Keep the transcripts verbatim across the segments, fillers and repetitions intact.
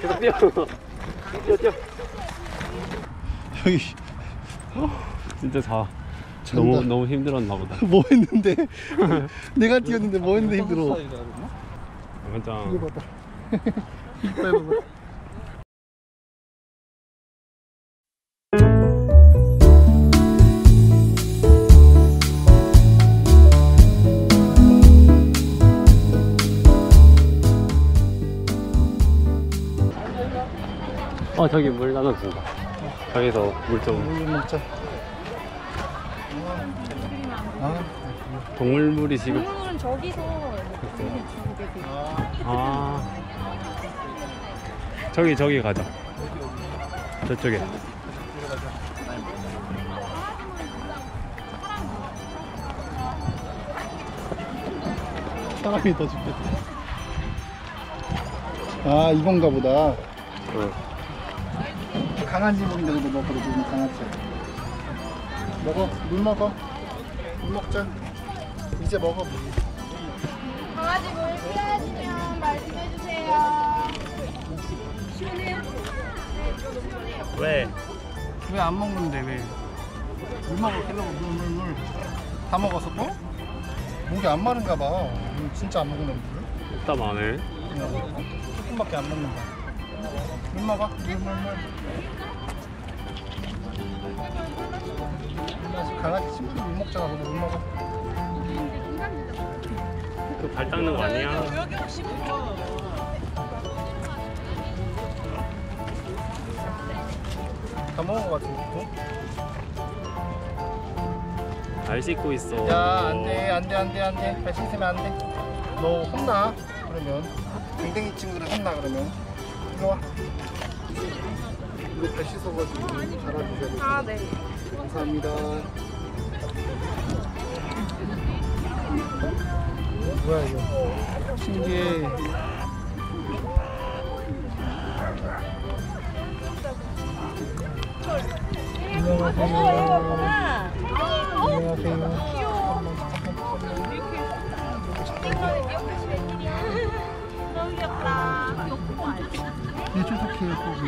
계속 뛰어. 뛰어 뛰어. 여기 진짜 자. 잔다. 너무 너무 힘들었나 보다. 뭐 했는데? 내가 뛰었는데 뭐 했는데 힘들어. 완전. 이거 봐봐. 이빨 봐봐. 어 저기 물 나눠준다. 저기서 물 좀. 물 먹자. 아, 동물물이 지금. 동물은 저기서 아 저기 저기 가자. 저쪽에. 사람이 더 죽겠다. 아, 이건가 보다. 응. 강아지 먹는다고 너 먹어도 좀 강아지. 먹어, 물 먹어. 물 먹자. 이제 먹어. 강아지 물 필요하시면 말씀해주세요. 왜? 왜 안 먹는데 왜? 물 먹어, kell러고 물, 물, 물. 다 먹었어 또? 목이 안 마른가 봐. 음, 진짜 안 먹는 물? 땀 안 해? 응. 조금밖에 안 먹는다. 물 먹어, 물, 물, 물. 강아지 친구들 물 먹잖아. 물 먹어. 그 발 닦는 거 아니야? 다 먹은 거 같은데? 발 씻고 있어. 야, 안 돼, 안 돼, 안 돼, 안 돼. 발 씻으면 안 돼. 너 혼나. 그러면. 댕댕이 친구들 혼나, 그러면. 이리 와. 이거 발 씻어가지고 달아주셔야 돼. 아, 네. 감사합니다. 뭐야, 이거. 신기해. 안녕하세요. 안녕하세요. 너무 귀엽다. 네, 초속해요, 거기.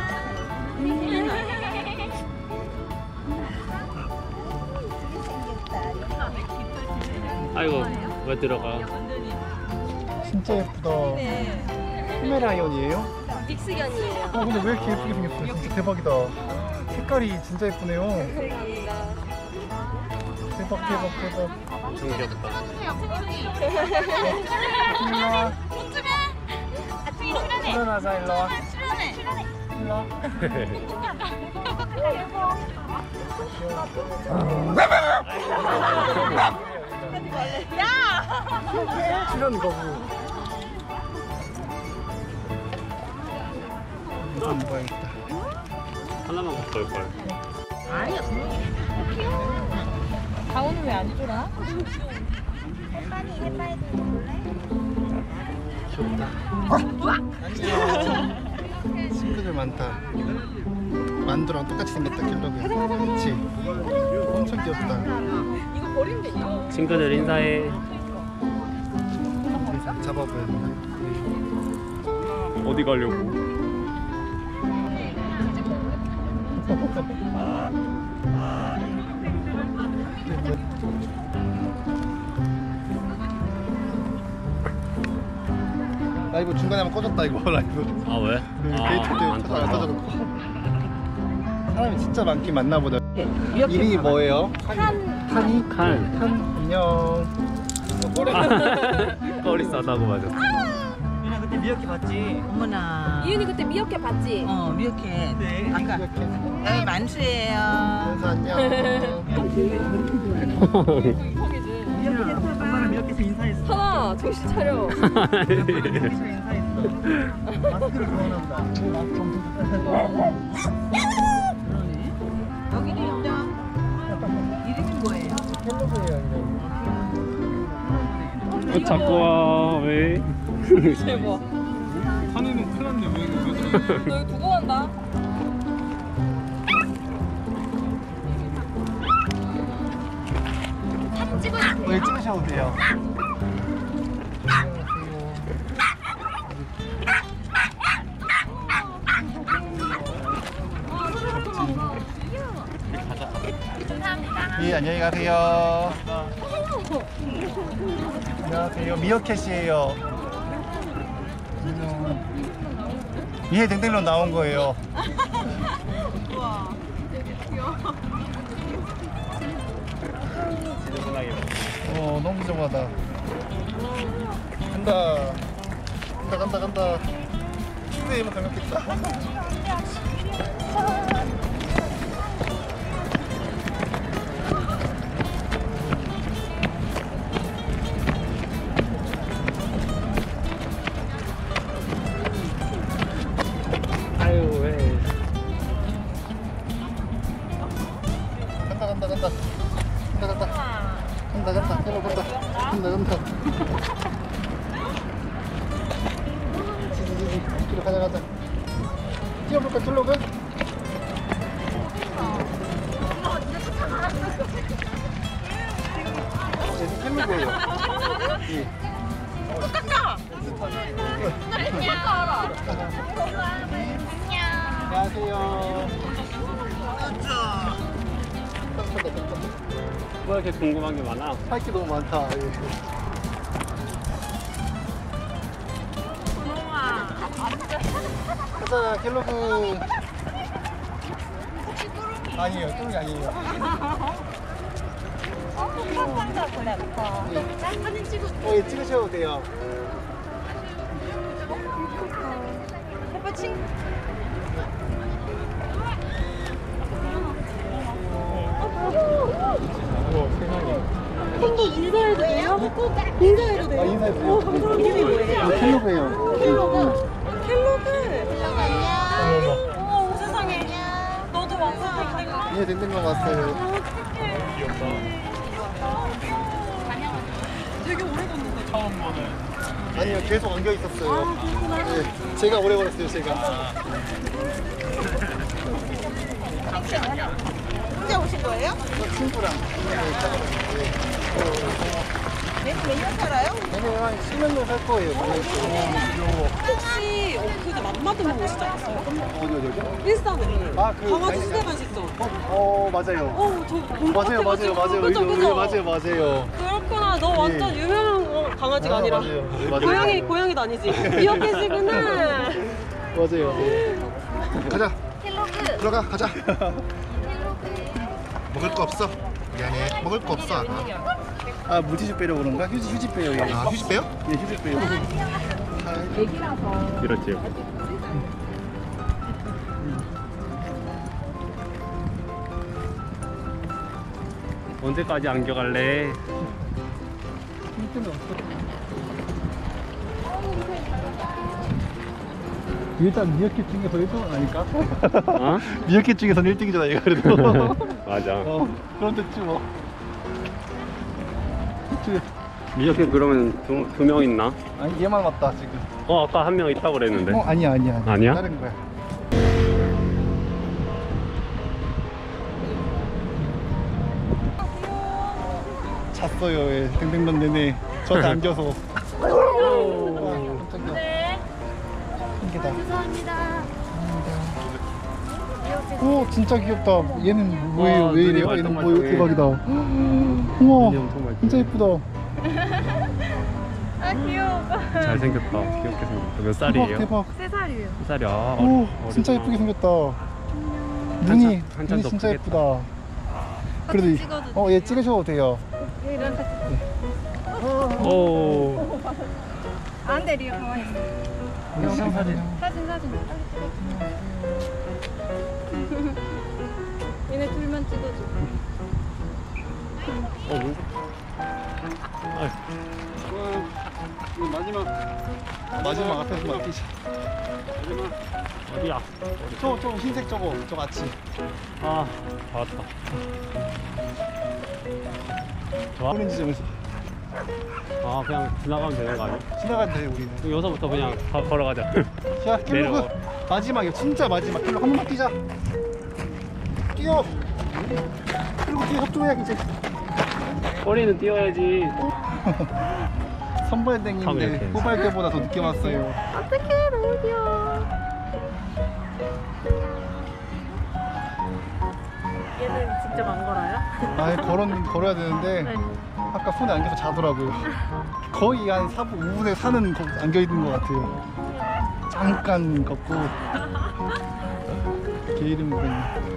아이고 왜 들어가? 진짜 예쁘다. 포메라이언이에요? 믹스견이에요. 어, 근데 왜 이렇게 예쁘게 생겼어요? 진짜 대박이다. 색깔이 진짜 예쁘네요. 대박, 대박, 대박. 엄청 귀엽다. 일로 와. 일어나자, 일로 와. 일로 와. 출연 거부. 이거 좀 먹어야겠다. 하나만 갖고 올 걸. 아니야, 귀여워. 다오는 왜 안 쫄아? 귀엽다. 안녕. 친구들 많다. 만두랑 똑같이 생겼다, kell러그. 그치? 엄청 귀엽다. 이거 버린대, 이거. 친구들 인사해. 잡아봐야 돼. 어디 가려고? 라이브 중간에 한번 꺼졌다 이거 라이브. 아 왜? 그 아, 게이트 때 안 터져 안 터져. 터져갖고. 사람이 진짜 많긴 많나 보다. 네, 이름이 뭐예요? 한, 탄이? 칸. 탄 안녕. 꼬리 싸다고 맞아. 유나 그때 미역회 봤지? 어머나. 이윤이 그때 미역회 봤지? 어 미역회. 네. 아까 이렇게. 여기 만수예요. 그래서 안녕. 엄마랑 미역회에서 인사했어. 하나, 정신 차려. 미역회에서 인사했어. 마스크를 그러나 보다. 마스크 엄청 그러네. 여기도 있다. 이름이 뭐예요? kell러그예요. 어, 자꾸 와 왜? 대박. 탄이는 큰일 났네. 왜 이거 왜 그래? 너 이거 두고 간다. 왜 찍으셔도 돼요. 안녕히 가세요. 안녕하세요. 미어캣이에요. 이해 댕댕로 나온 거예요. 어, 너무 좋아하다. 간다. 간다, 간다, 간다. 침대에만 가볍겠다. 아유 왜? 간다, 간다, 간다. 간다, 간다. 간다, 간다. 헬로 간다. 간다, 간다. 지지지지. 뒤로 가자, 가자. 뛰어볼까, 킬로그? 얘는 킬로그예요. 똑같다. 안녕하세요. 뭐 이렇게 궁금한 게 많아? 할 게 너무 많다. 예. 가자, 켈로그. 아니에요, 뚜룩이 아니에요. 사진 찍어. 어, 예, 찍으셔도 돼요. 오빠 친. 우와, 세상에. 팬도 인사해도 돼요? 인사해도 돼요? 아, 인사해주세요. 어, 감사합니다. 이름이 뭐예요? 네, 켈로그예요. 켈로그. 켈로그. 어머, 어머, 세상에. 너도 왔어, 댕댕아. 얘 댕댕거 왔어요. 되게 오래 걷는데 처음 보는. 아니요, 계속 안겨 있었어요. 아, 그렇구나. 네, 제가 오래 걸었어요, 제가. 혼자 오신 거예요? 저 친구랑. 몇 년 살아요? 얘는 한 십 년 정도 살 거예요. 혹시 엊그제 맘마드 먹고 시작했어요 어디, 어디, 어디? 일산에. 아, 그 강아지 아니, 수제반 식점. 어, 어, 맞아요. 어, 저 본 것 맞아요, 맞아요, 같아가지고. 맞아요. 그죠, 이거, 그죠? 맞아요, 맞아요. 그렇구나. 너 완전 예. 유명한 어, 강아지가 아, 아니라. 맞아요. 맞아요. 고양이, 고양이도 아니지. 미역캣이구나. 맞아요. 가자. 켈로그. 들어가, 가자. 먹을 거 없어? 미안해. 먹을 거 없어. 아, 물티슈 빼려 그런가? 휴지, 휴지 빼요. 얘. 아, 휴지 빼요? 예, 휴지 빼요. 이렇지. 언제까지 안겨갈래? 일단 미어캣 중에서 일 등은 아닐까? 어? 미어캣 중에서는 일 등이잖아, 얘가 그래도. 맞아. 어, 그럼 됐지 뭐. 그치. 미역캣 그러면 두, 두 명 있나? 아니, 얘만 왔다, 지금. 어 아까 한 명 있다고 그랬는데. 어, 아니야, 아니야. 아니야. 아니야? 다른 거야. 잤어요, 예. 댕댕던 내내. 저한테 안겨서. 아, 깜짝이야. 네. 신기하다. 죄송합니다. 오, 진짜 귀엽다. 얘는 뭐예요? 와, 왜 눈이 이래요? 얘는 뭐예요? 말똥말똥해. 대박이다. 눈이 우와, 엄청 말똥해. 진짜 예쁘다. 아, 귀여워. 잘생겼다. 귀엽게 생겼다. 몇 살이에요? 대박, 대박. 세 살이에요. 몇 살이야? 오, 어리- 진짜 어리구나. 예쁘게 생겼다. 눈이, 한참- 한참 눈이 더 진짜 크겠다. 예쁘다. 그래도 이- 찍어도 어, 얘 찍으셔도 돼요. 얘랑 같이. 오. 안 돼, 리오 가만히 있어. 영상 사진. 사진, 사진. 얘네 둘만 찍어줘. 어, 뭐? 아이, 마지막, 마지막 앞에서만 끼자. 어디야? 저, 저 흰색 저거, 저 마치. 아, 다 왔다. 좋아? 오렌지 점에서 아, 그냥 지나가면 되는 거 아니야? 지나가면 돼, 우리는. 그럼 여기서부터 그냥 가, 걸어가자. 자, 킬로그 내려와. 마지막이야, 진짜 마지막. 킬로그 한 번만 뛰자. 뛰어. 그리고 뒤에 협조해야 이제. 꼬리는 띄워야지. 가면 선발댕인데 이렇게. 후발 때보다 더 늦게 왔어요. 어떡해, 너무 귀여워. 얘는 직접 안 걸어요? 아, 걸어 걸어야 되는데 네. 아까 손에 안겨서 자더라고요. 거의 한 사 분, 오 분에 사는 거 안겨 있는 것 같아요. 잠깐 걷고 개 이름이 그랬네.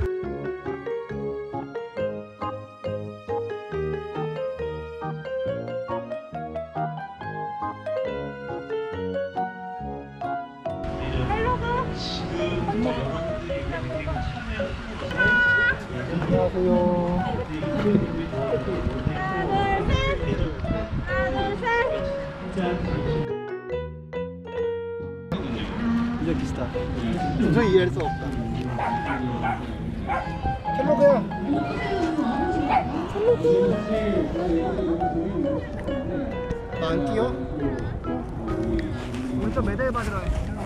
안녕하세요. 이제 비슷하. 도저히 이해할 수 없다. 켈로그야. 나 안 뛰어? 먼저 메달 받으라.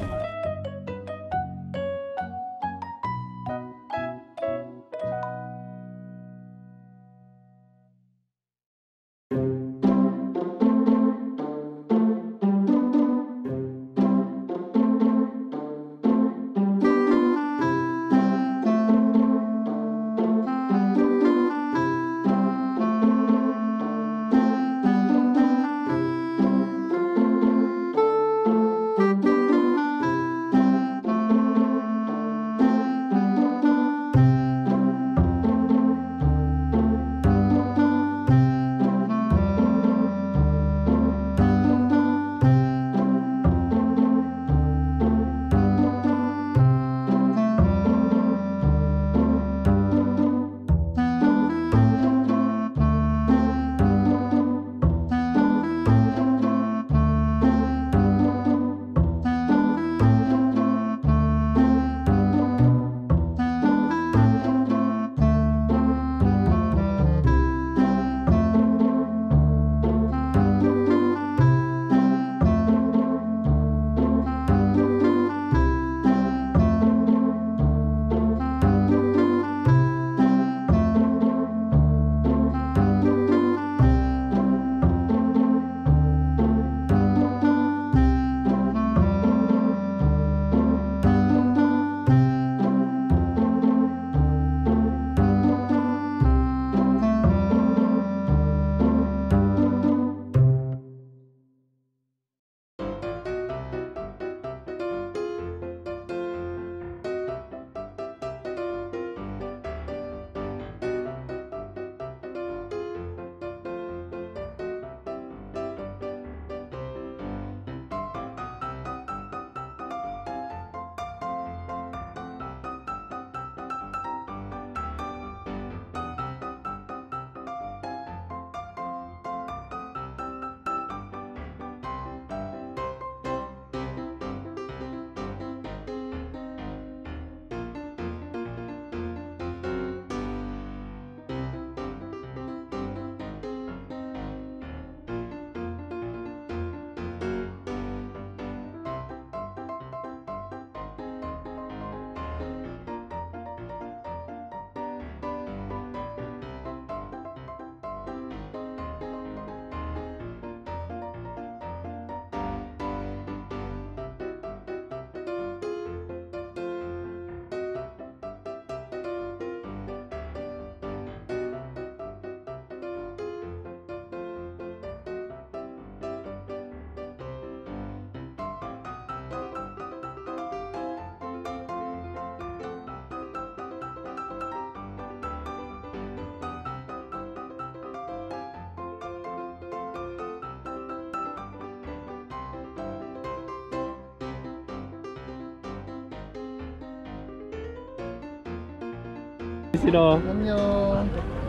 싫어. 안녕.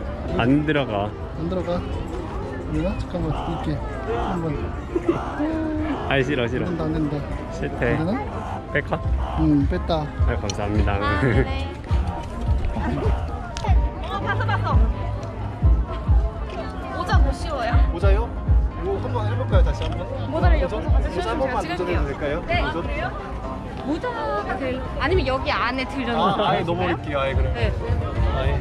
안 들어가. 안 들어가. 뭐야? 잠깐만 이렇게 한번. 아 싫어 싫어. 안 된다 안 된다. 싫대. 안 되나? 뺄까? 응 뺐다. 아 감사합니다. 어 봤어 봤어. 모자 못 씌워요? 모자요? 이거 한번 해볼까요 다시 한번? 모자를 도전? 옆에서 같이 모자 씌워주면 한 번만 제가 도전해도 찍을게요. 될까요? 네. 도전? 그래요? 모자가 될 아니면 여기 안에 들여놓을까요? 아 아예 넘어올게요 아예 그래. 네. 아예.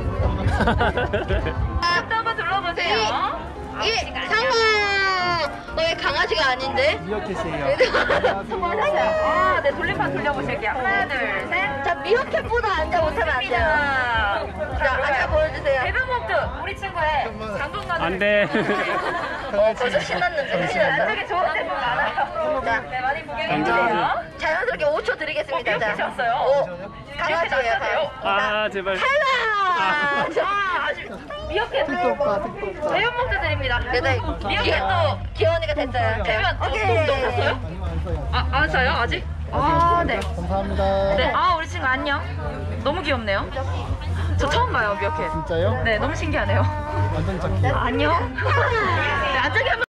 또 한번 둘러보세요. 이 상황 왜 강아지가 아닌데? 미어캣이에요. 아, 네, 돌림판 돌려보실게요. 하나, 둘, 셋. 자, 미어캣보다 앉아 못하면 안 돼요. 자, 앉아 보여주세요. 데드모트, 우리 친구의 당분간. 안 돼. 어, 벌써 신났는데. 신났다. 안쪽에 좋은 데도 많아요. 자, 네, 많이 구경해주세요. 자연스럽게 오 초 드리겠습니다. 어, 자, 미어캣이었어요? 오, 강아지예요. 강아지. 아, 제발. 탈락! 자, 아, 아직 미어캣. 대연목도 드립니다. 그래도 귀, 미어캣도. 귀여우니까 됐어요. 대면, 어, 오케이. 똥 샀어요? 아, 안 사요? 아직? 아, 네. 감사합니다. 네, 아, 우리 친구 안녕. 너무 귀엽네요. 저 처음 봐요, 미어캣. 진짜요? 네, 너무 신기하네요. 완전 짝이에요. 안녕. 네, 안쪽에 한번